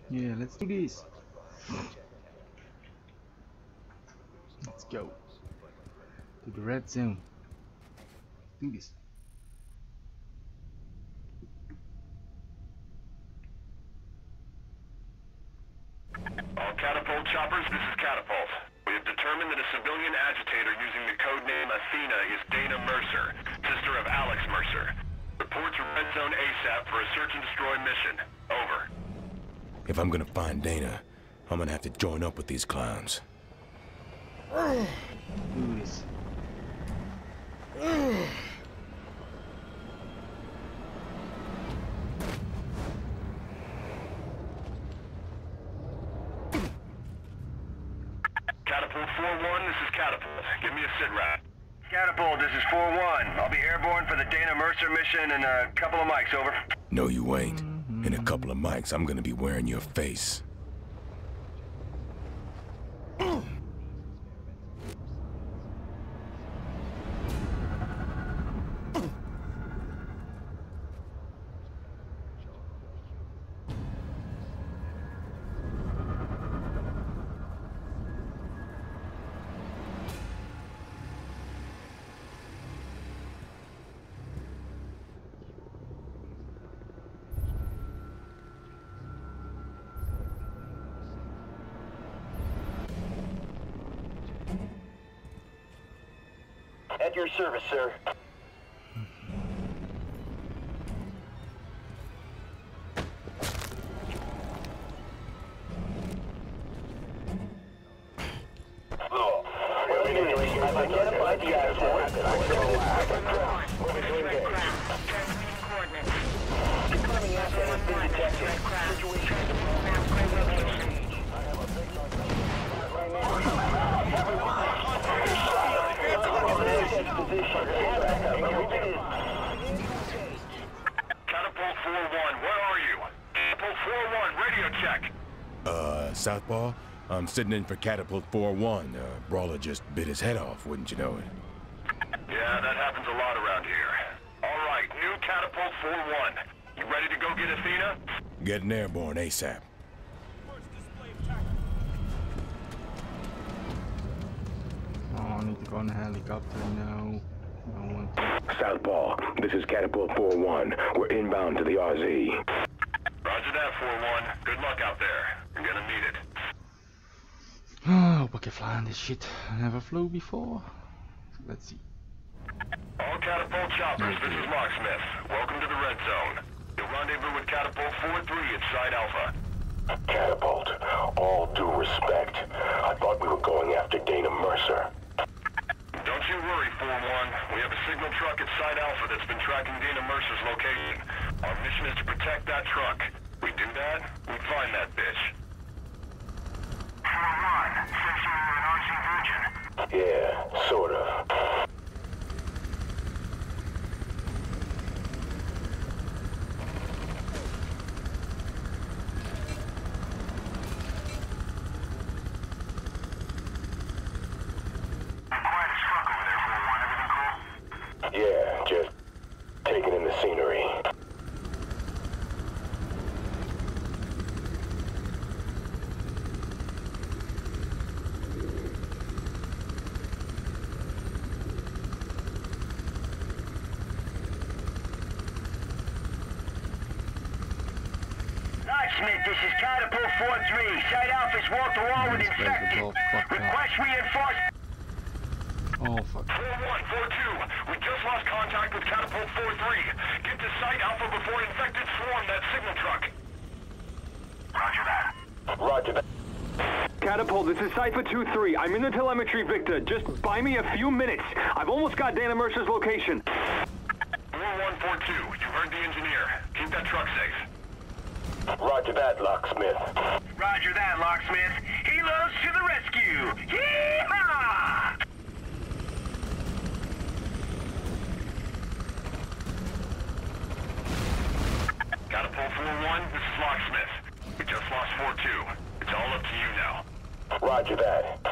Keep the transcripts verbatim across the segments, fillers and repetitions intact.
Yeah, let's do this. Let's go to the red zone. Do this. All Catapult choppers, this is Catapult. We have determined that a civilian agitator using the code name Athena is Dana Mercer, sister of Alex Mercer. Report to Red Zone ASAP for a search and destroy mission. Over. If I'm gonna find Dana, I'm gonna have to join up with these clowns. Do this. Catapult four one, this is Catapult. Give me a sit rep. Catapult, this is four one. I'll be airborne for the Dana Mercer mission in a couple of mics, over. No, you ain't. In a couple of mics, I'm gonna be wearing your face. At your service, sir. Oh, I've identified the asset. Incoming asset has been detected. Situation Catapult four one, where are you? Catapult four one, radio check. Uh, Southpaw? I'm sitting in for Catapult four one. Uh, Brawler just bit his head off, wouldn't you know it? Yeah, that happens a lot around here. All right, new Catapult four one. You ready to go get Athena? Getting airborne ASAP. Oh, I need to go on a helicopter now. I don't want to. Southpaw, this is Catapult four one. We're inbound to the R Z. Roger that, four one. Good luck out there. You're gonna need it. Oh, I hope I can fly on this shit. I never flew before. So let's see. All Catapult choppers, this is Locksmith. Welcome to the Red Zone. You'll rendezvous with Catapult four three at Site Alpha. Catapult, all due respect. I thought we were going after Dana Mercer. Don't you worry, four one. We have a signal truck at Site Alpha that's been tracking Dana Mercer's location. Our mission is to protect that truck. We do that, we find that bitch. four one, since you're an R C virgin. Yeah, sort of. Yeah, just taking in the scenery. Locksmith, this is Catapult four three. Site Alpha's walked the wall with infected. Request reinforcement. Oh fuck. four one, four two, we just lost contact with Catapult four three. Get to Site Alpha before infected swarm that signal truck. Roger that. Roger that. Catapult, this is Cypher two three. I'm in the telemetry, Victor. Just buy me a few minutes. I've almost got Dana Mercer's location. four one four two, you heard the engineer. Keep that truck safe. Roger that, Locksmith. Roger that, Locksmith. Helos to the rescue. Yee-haw! Catapult four one, this is Locksmith. We just lost four two. It's all up to you now. Roger that.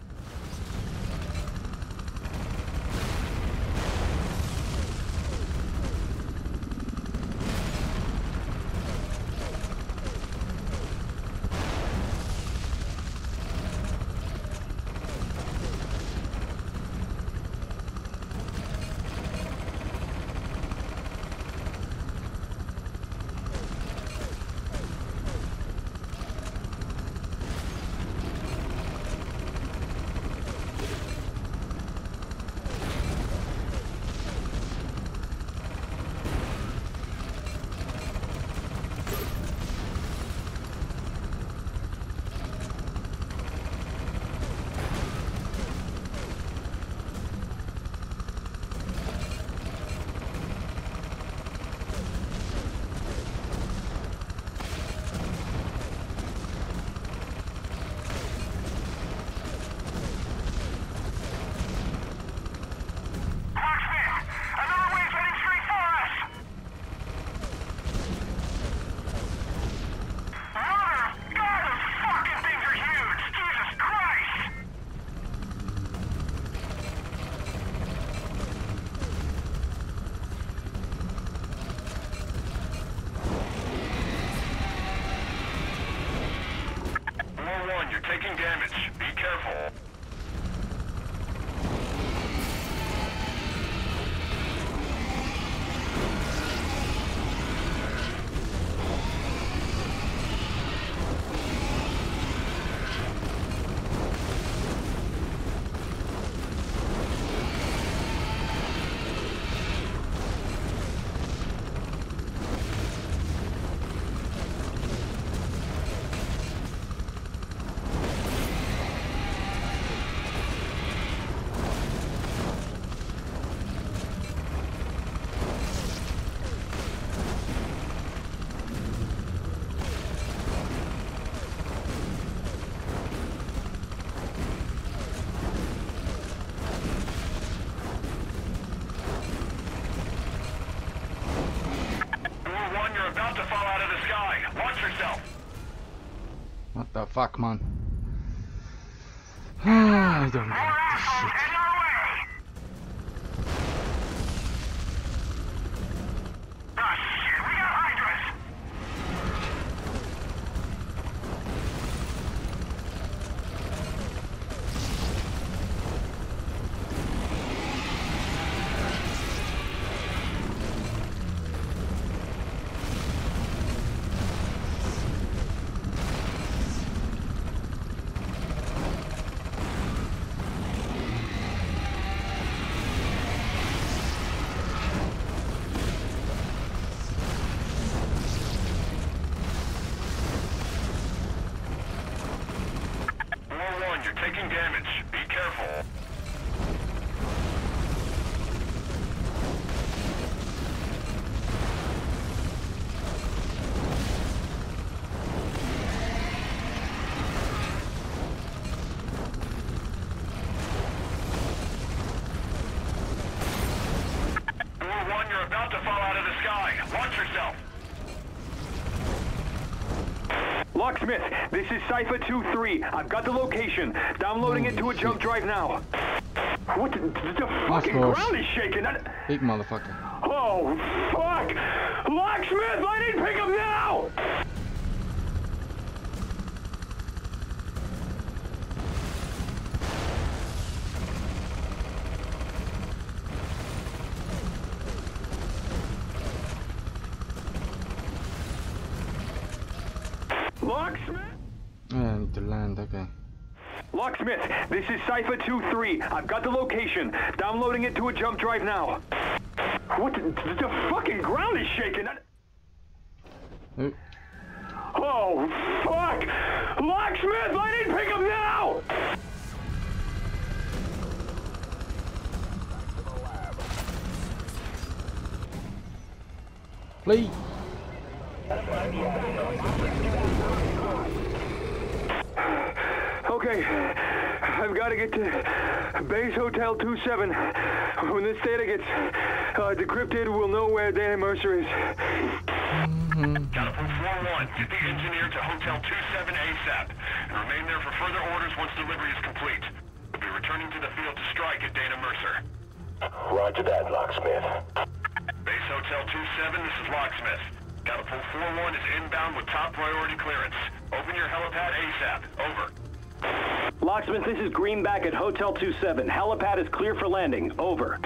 taking damage. Be careful. About to fall out of the sky. Watch yourself. What the fuck, man? I don't like this shit. You're taking damage. Be careful. War one, you're about to fall out of the sky. Watch yourself. Locksmith, this is Cypher two three. I've got the location. Downloading it to a jump drive now. What the, the fucking ground is shaking. That... Big motherfucker. Oh, fuck! Locksmith, I need pickup now! Locksmith? Yeah, I need to land, okay. Locksmith, this is Cypher two three. I've got the location. Downloading it to a jump drive now. What the, the fucking ground is shaking. Oh, oh fuck! Locksmith, I need pickup now! please. Okay, I've got to get to Base Hotel two seven. When this data gets uh, decrypted, we'll know where Dana Mercer is. Mm-hmm. Catapult four one, get the engineer to Hotel two seven ASAP, and remain there for further orders once delivery is complete. We'll be returning to the field to strike at Dana Mercer. Roger that, Locksmith. Base Hotel two seven, this is Locksmith. Catapult four one is inbound with top priority clearance. Open your helipad ASAP. Over. Locksmith, this is Greenback at Hotel two seven. Helipad is clear for landing. Over.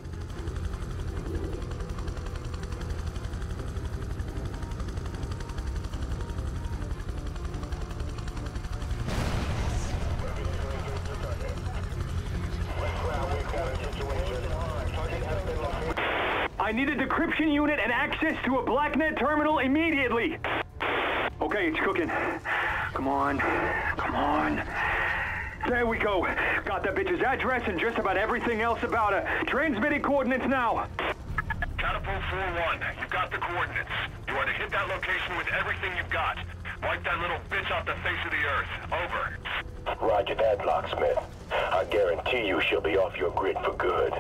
I need a decryption unit and access to a BlackNet terminal immediately. Okay, it's cooking. Come on. Come on. There we go. Got that bitch's address and just about everything else about her. Transmitting coordinates now. Catapult four one, you've got the coordinates. You are to hit that location with everything you've got. Wipe that little bitch off the face of the earth. Over. Roger that, Locksmith. I guarantee you she'll be off your grid for good.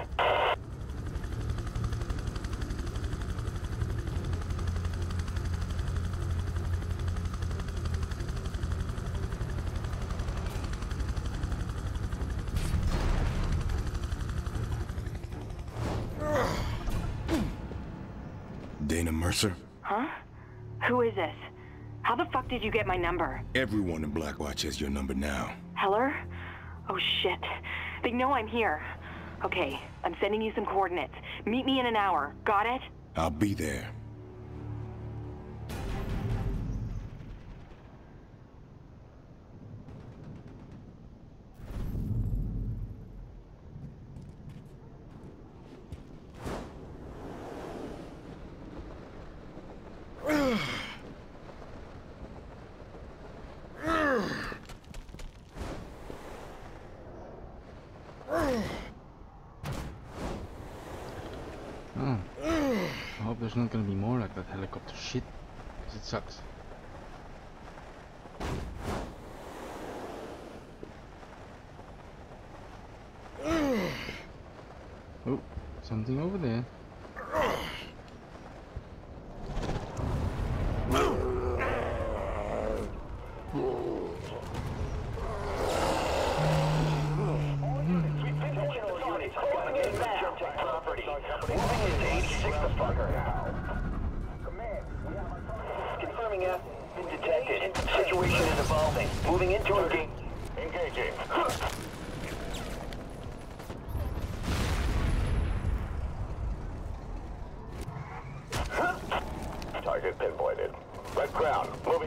Dana Mercer? Huh? Who is this? How the fuck did you get my number? Everyone in Blackwatch has your number now. Heller? Oh shit. They know I'm here. Okay, I'm sending you some coordinates. Meet me in an hour. Got it? I'll be there. Oh. I hope there's not gonna be more like that helicopter shit, because it sucks. Oh, something over there. Confirming F. Been detected. Situation is evolving. Moving into engage. Engaging. Target pinpointed. Red Crown. Moving.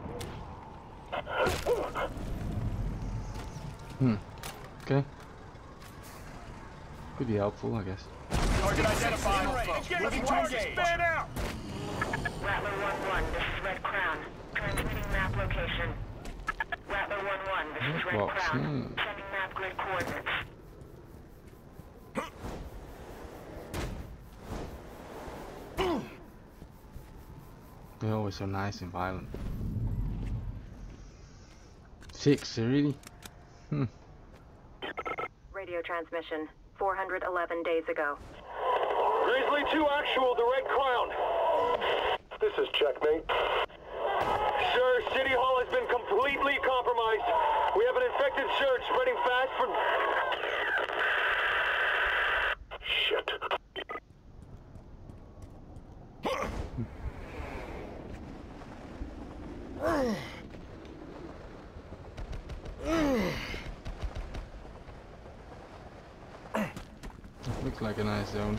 Hmm. Okay. Could be helpful, I guess. Target identified. Engaging target. Span out. Rattler one one, this is Red Crown. Transmitting map location. Rattler one one, this is Red Well, Crown. hmm. Sending map grid coordinates. They're always so nice and violent. Six, really? Hmm. Radio transmission. four hundred eleven days ago. Grizzly two actual, the Red Crown. This is checkmate. Sir, City Hall has been completely compromised. We have an infected surge spreading fast from... Shit. Looks like a nice zone.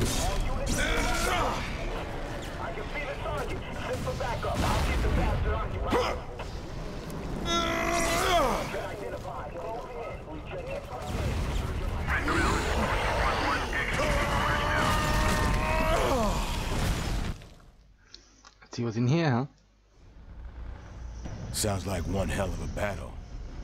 I can see the target. Send for backup. I'll get the bastard occupied. Identified. Closing in. We check that. Let's see what's in here, huh? Sounds like one hell of a battle.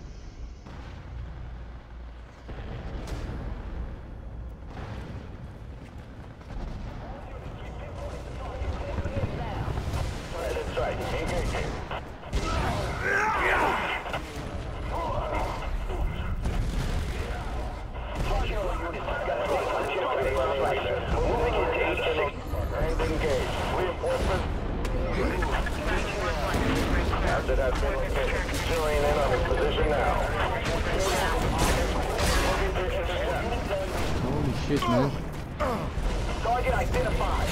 Holy shit, man. Target identified.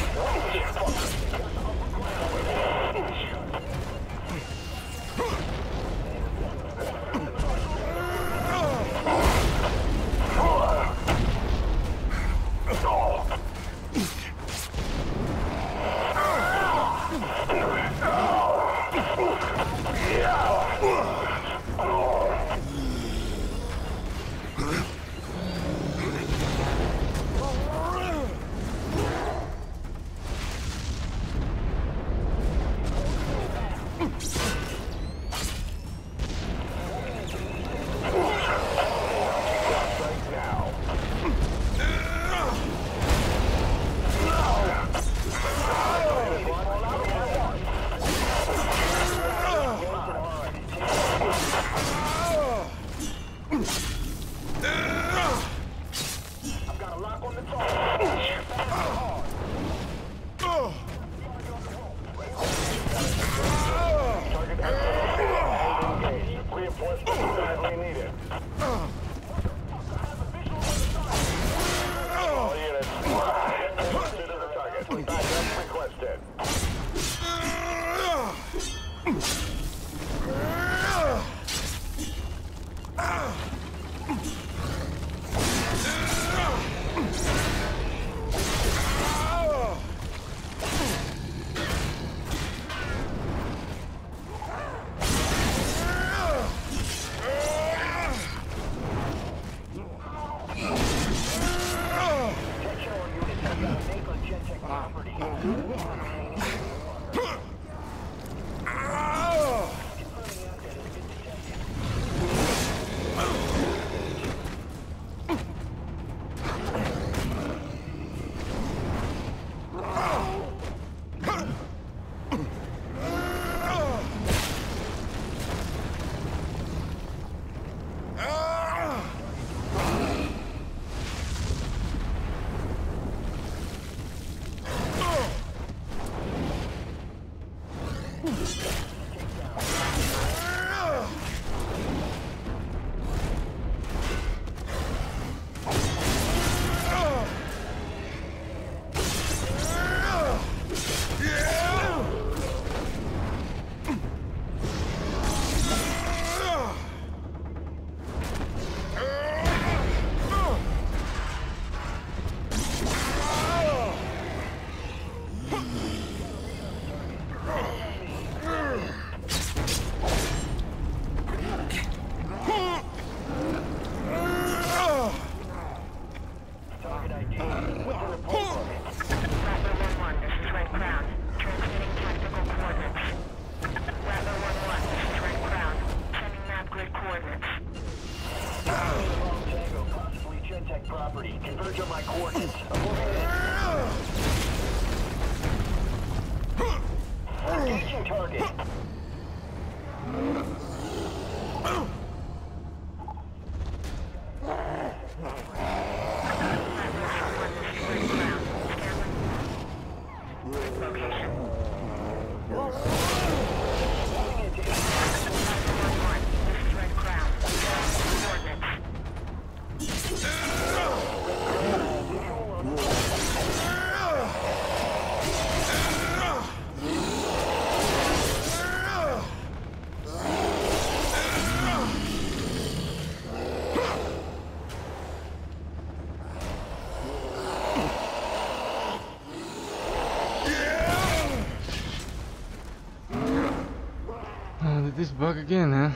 bug again, huh?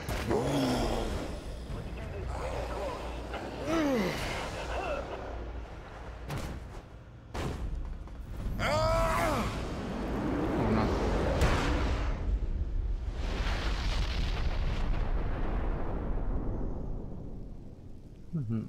Oh no. Mm-hmm.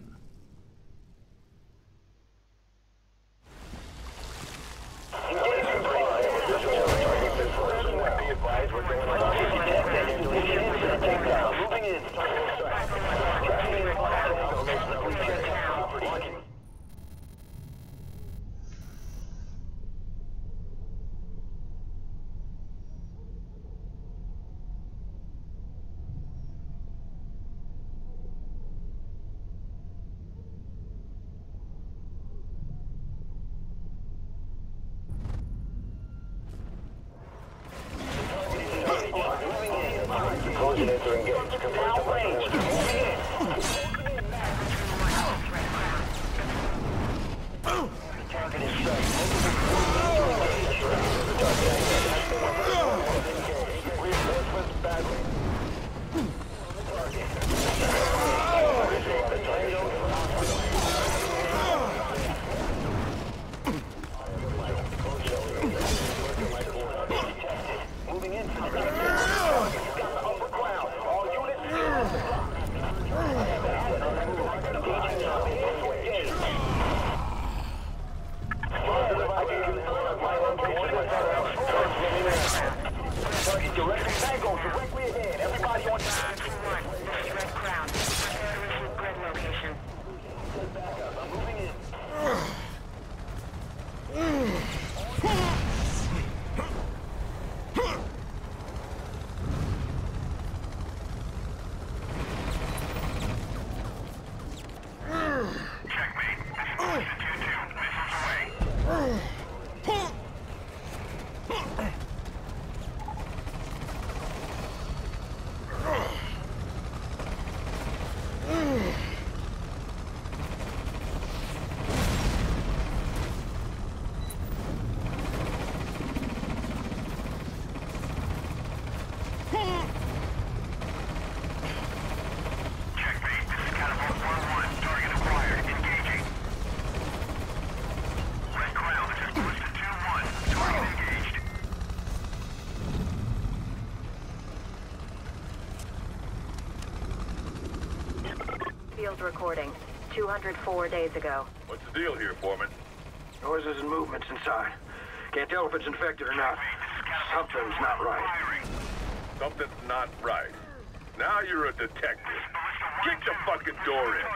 Recording two hundred four days ago. What's the deal here, Foreman? Noises and movements inside. Can't tell if it's infected or not. Something's not right. Something's not right. Now you're a detective. Get the fucking door in.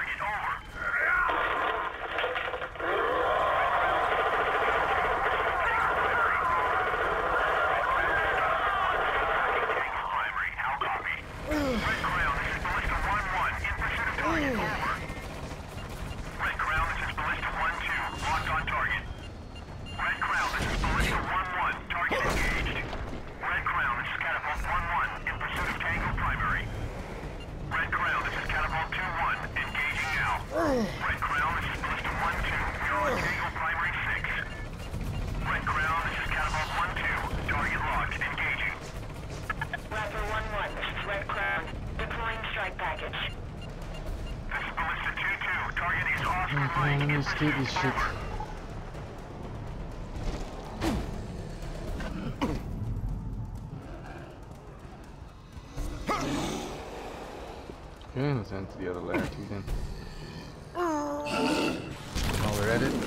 Let me escape this shit. Okay, let's enter the other layer too then. While we're at it.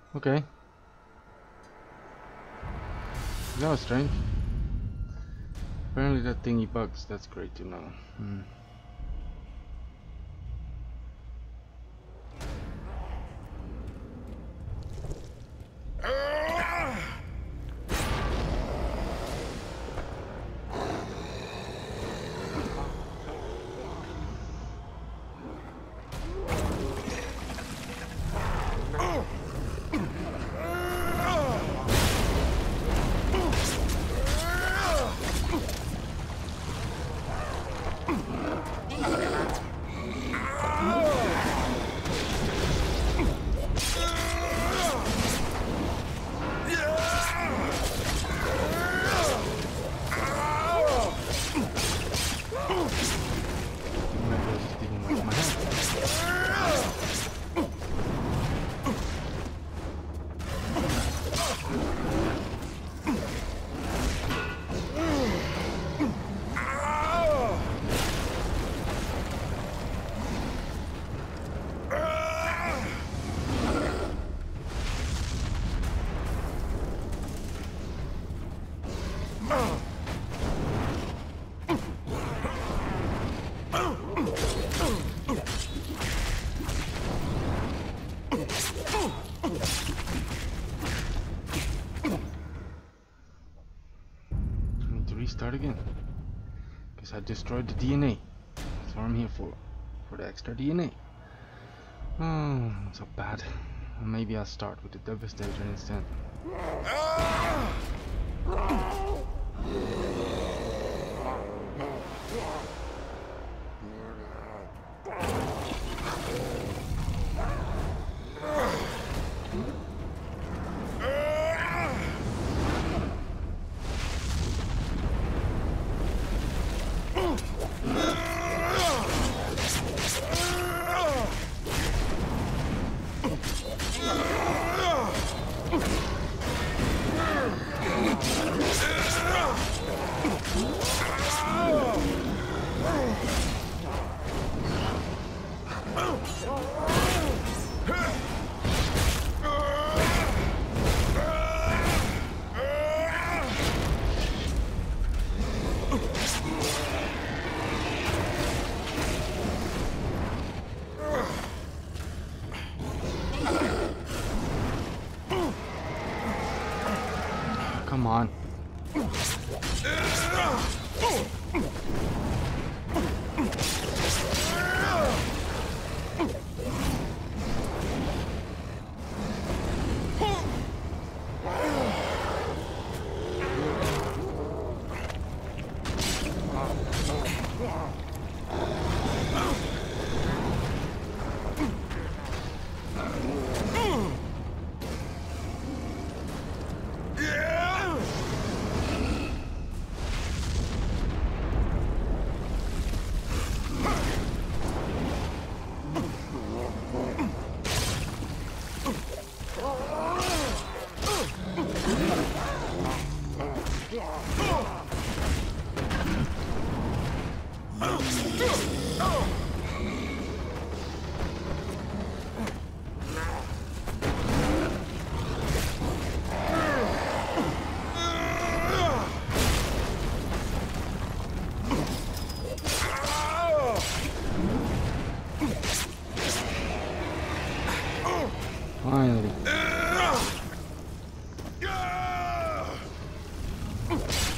Okay. That was strange. Apparently that thingy bugs. That's great to know. Hmm. Start again, because I destroyed the D N A. That's what I'm here for, for the extra D N A. Oh, so bad. Maybe I'll start with the Devastator instead. Come on. Finally.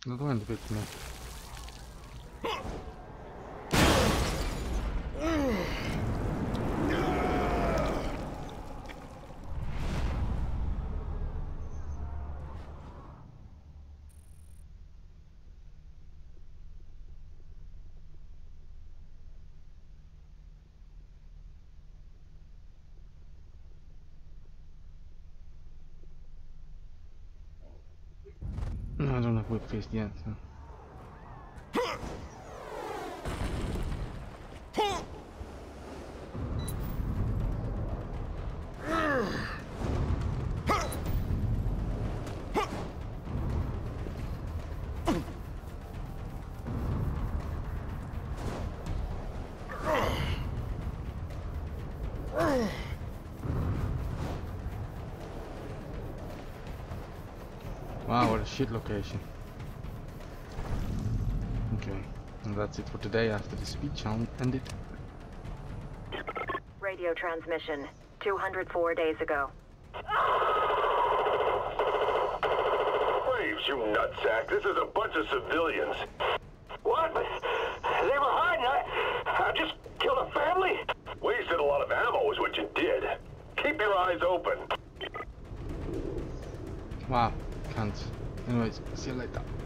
No tule enda pilti meid. No, I don't have whip fist yet, so. Wow, what a shit location. Okay, and that's it for today after the speed challenge ended. Radio transmission, two hundred four days ago. Braves, you nutsack. This is a bunch of civilians. What? They were hiding. I, I just killed a family? Wasted a lot of ammo is what you did. Keep your eyes open. Wow, can't. Anyways, see you later.